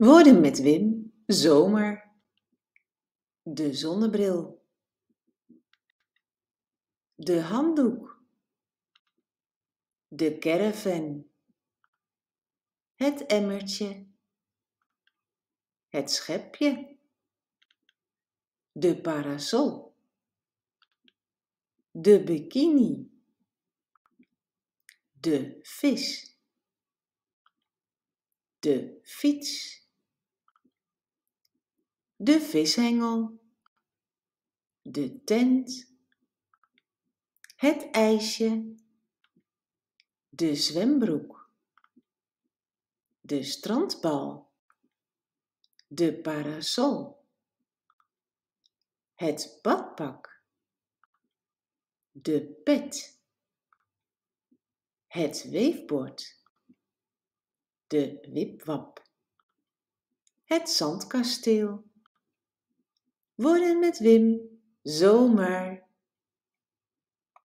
Woorden met Wim, zomer. De zonnebril. De handdoek. De caravan. Het emmertje. Het schepje. De parasol. De bikini. De vis. De fiets. De vishengel. De tent. Het ijsje. De zwembroek. De strandbal. De parasol. Het badpak. De pet. Het weefbord. De wipwap. Het zandkasteel. Woorden met Wim, zomer.